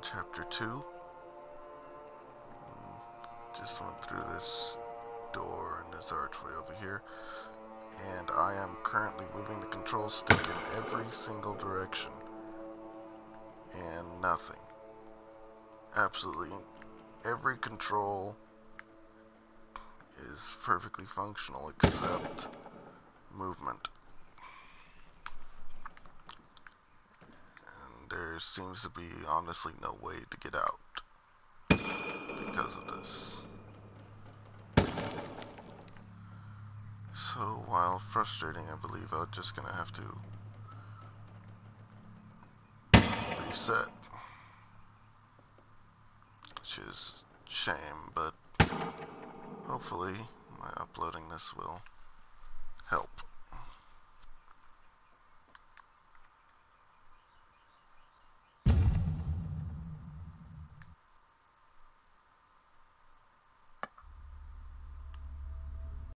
Chapter 2. Just went through this door and this archway over here, and I am currently moving the control stick in every single direction, and nothing. Absolutely every control is perfectly functional except movement. And there seems to be honestly no way to get out because of this. So while frustrating, I believe I'm just gonna have to reset, which is a shame, but hopefully my uploading this will